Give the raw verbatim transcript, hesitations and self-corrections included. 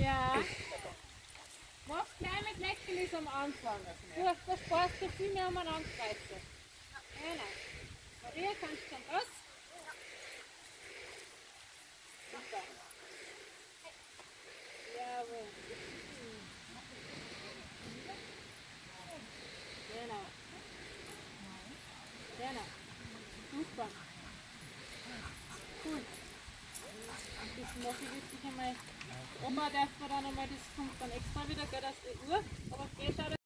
Ja. Mach kleine Flecken am Anfang. Du, das sparst du viel mehr um einen Anstreicher. Genau. Maria, kannst du schon raus? Super. Jawohl. Genau. Genau. Super. Cool. Das mache ich wirklich einmal. Oma darf man dann einmal, das kommt dann extra wieder, gell, aus der Uhr. Aber geh, schau,